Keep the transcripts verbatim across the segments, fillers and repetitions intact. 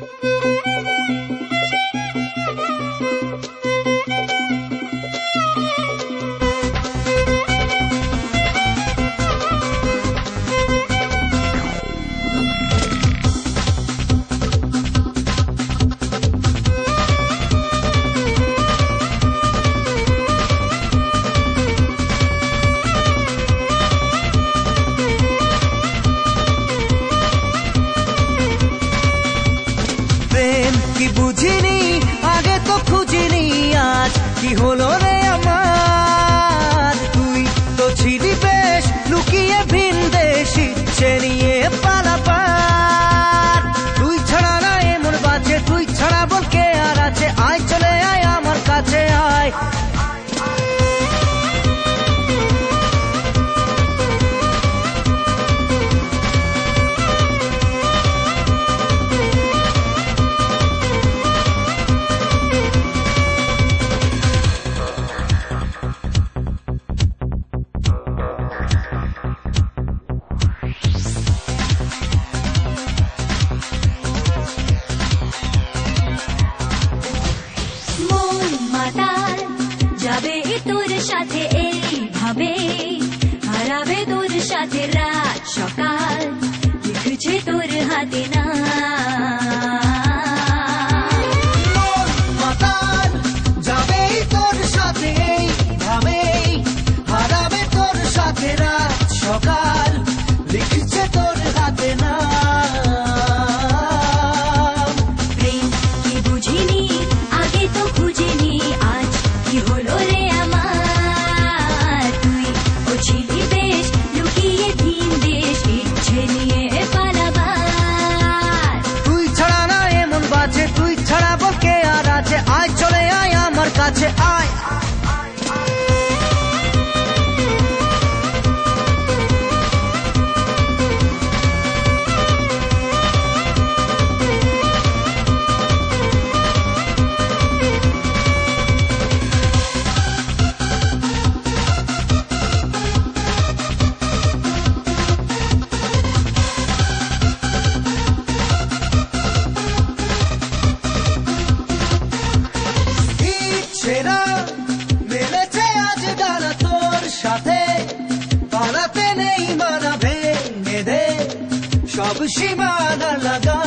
কি বুঝিনি আগে তো খুঁজিনি আজ কি হলো রে আমার তুই তো ছিলি বেশ লুকিয়ে ভিন দেশ ইচ্ছে নিয়ে পালাবার তুই ছাড়া না এমন বাঁচে তুই ছাড়া বল কে আর আছে আয় চলে আয় আমার কাছে আয় তোর সাথে এইভাবে হারাবে তোর সাথে রাত সকাল লিখছে তোর হাতে না যাবে তোর সাথে এইভাবে হারাবে তোর সাথে রাত সকাল লিখছে তোর হাতে না প্রেম কি বুঝিনি আগে তো খুঁজিনি আজ কি হলো রে আয় চলে আয় আমার কাছে আয় মেলেছে আজ ডানা তোর সাথে পালাতে নেই মানা ভেঙে দে সব সীমানা লাগা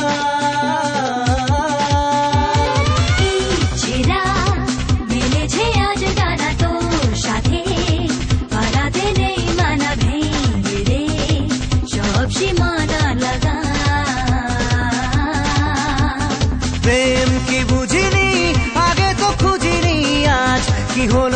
মেলেছে আজ ডানা তোর সাথে পালাতে নেই মানা ভেঙে দে সব সীমানা লাগা প্রেম কি বুঝিনি আগে তো খুঁজিনি আজ কি হলো